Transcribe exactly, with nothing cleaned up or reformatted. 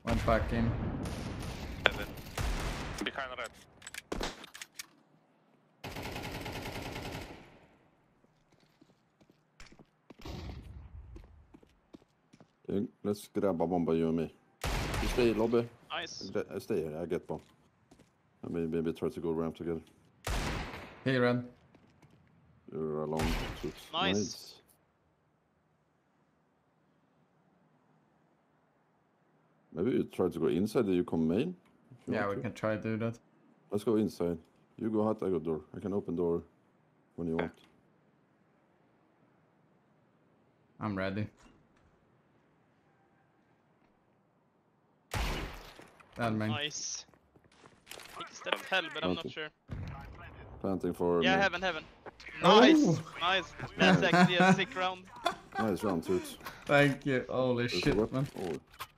Went back in. Heaven. Behind red. Okay, let's grab a bomb by you and me. You stay lobby. Nice. I stay here, I get bomb. And maybe, maybe try to go ramp together. Hey, Red. You're alone. Nice. nice. Maybe you try to go inside, then you come main? Yeah, we to. can try to do that. Let's go inside. You go hot, I go door. I can open door when you want. I'm ready. That man. Nice. I think step hell, but I'm not sure. Planting for... Yeah, me. heaven, heaven. Oh! Nice, nice. That's actually a sick round. Nice round, Toots. Thank you. Holy There's a shit, weapon. man. Oh.